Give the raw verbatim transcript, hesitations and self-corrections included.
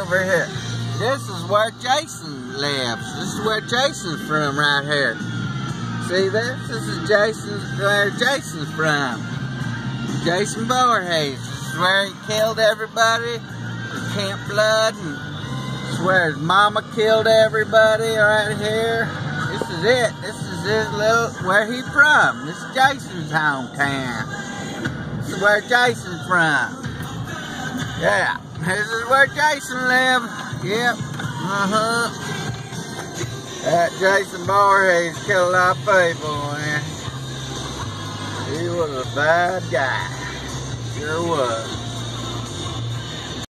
over here. This is where Jason lives. This is where Jason's from right here. See this? This is Jason's, where Jason's from. Jason Voorhees. This is where he killed everybody. Camp Blood. And this is where his mama killed everybody right here. This is it. This is his little, where he from. This is Jason's hometown. This is where Jason's from. Yeah. This is where Jason lived. Yep. Uh-huh. That Jason Voorhees killed a lot of people, man. He was a bad guy. Sure was.